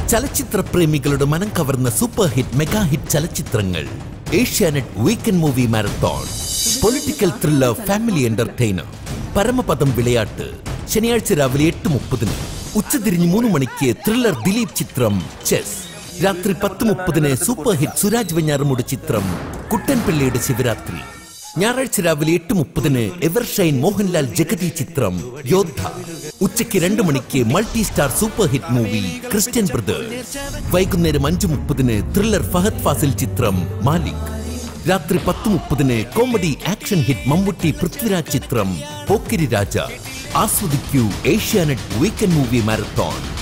ചലച്ചിത്ര പ്രേമികളുടെ മനം കവർന്ന സൂപ്പർ ഹിറ്റ് മെഗാ ഹിറ്റ് ചലച്ചിത്രങ്ങൾ. Asianet weekend movie marathon. Political thriller family entertainer. Paramapadham Vilayattu ശനിയാഴ്ച രാവിലെ 8:30. ഉച്ചതിരിഞ്ഞ് 3 മണിക്ക് ത്രില്ലർ ദിലീപ് ചിത്രം ചെസ്. രാത്രി 10:30 സൂപ്പർ ഹിറ്റ് സുരാജ് വെഞ്ഞാറമൂട് ചിത്രം കുട്ടൻപിള്ളയുടെ ശിവരാത്രി. ഞായറാഴ്ച രാവിലെ 8:30 എവർഷൈൻ മോഹൻലാൽ ജഗതി ചിത്രം യോദ്ധ. ഉച്ചയ്ക്ക് 2 മണിക്ക് multi star super hit movie Christian Brothers. വൈകുന്നേരം 5:30 ത്രില്ലർ ഫഹദ് ഫാസിൽ ചിത്രം മാലിക്. രാത്രി 10:30 comedy action hit Mammootty Prithviraj ചിത്രം പോക്കിരി രാജ. ആസ്വദിക്കൂ ഏഷ്യാനെറ്റ് വീക്കെൻഡ് മൂവി മാരത്തോൺ.